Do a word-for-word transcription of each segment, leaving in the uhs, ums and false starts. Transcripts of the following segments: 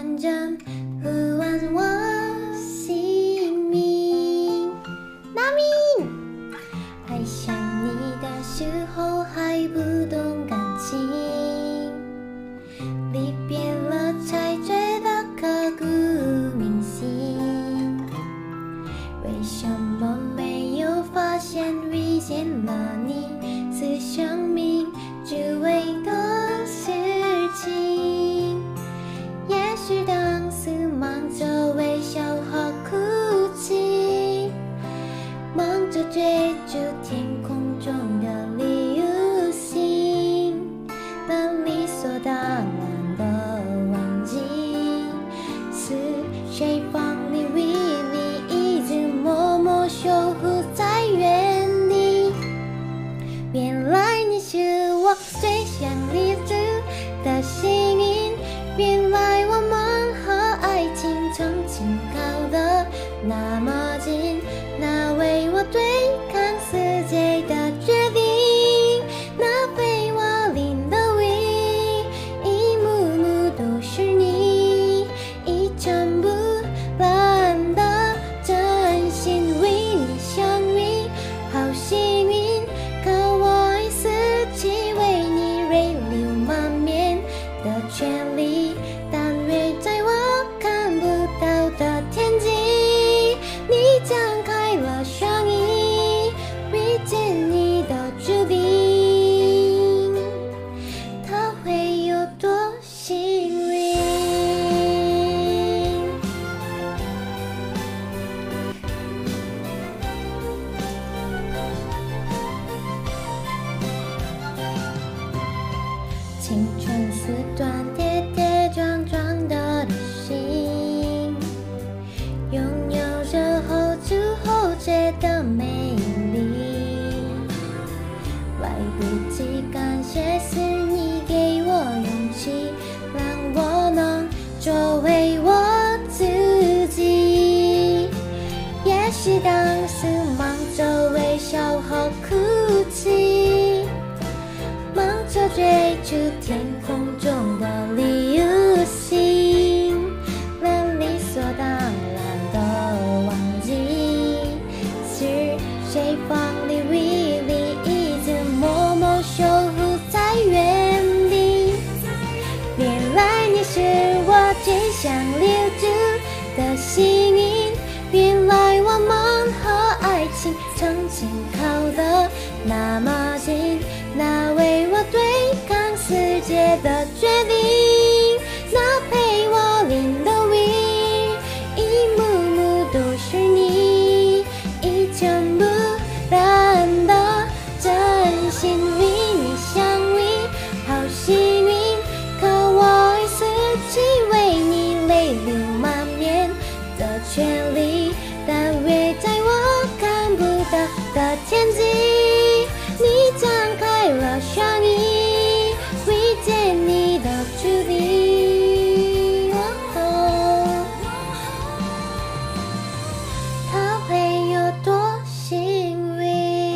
真正呼唤我姓名。大明，爱上你的时候还不懂感情，离别了才觉得刻骨铭心。为什么没有发现遇见了你是生命只为的事情？也许当时忙着微笑和哭泣，忙着追逐天空中的流星，但理所当然的忘记，是谁帮你为你一直默默守护在原地？原来你是我最想立志的幸运，原来我们和爱情曾经靠得那么近，那为我对抗世界的决定，那飞我领的 wing， 一幕幕都是你，一尘不染的真心为你相遇，好幸运，可我已失去为你泪流满面的权利，但愿在我看不到的天际，你张开了双翼，遇见你的注定，他会有多幸运？青春是段跌跌撞撞的旅行，拥有着后知后觉的美丽，来不及感谢是你给我勇气，让我能做回我自己。也许当时忙着微笑和哭泣，忙着追逐天空中的流星，连理所当然的忘记，是谁帮你为你一直默默守护在原地？原来你是我最想留住的幸运，原来我们和爱情曾经靠得那么近，那为我对抗世界的决定，那陪我领的 wing， 一幕幕都是你，一尘不染的真心为你相遇，好幸运，可我已失去为你泪流满面的权利，但愿在我看不到的天际，你张开了双翼，遇见你的注定，哦，他会有多幸运？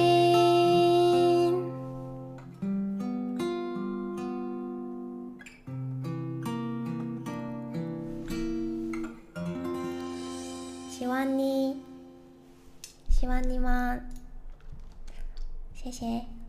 喜欢你，喜欢你们，谢谢。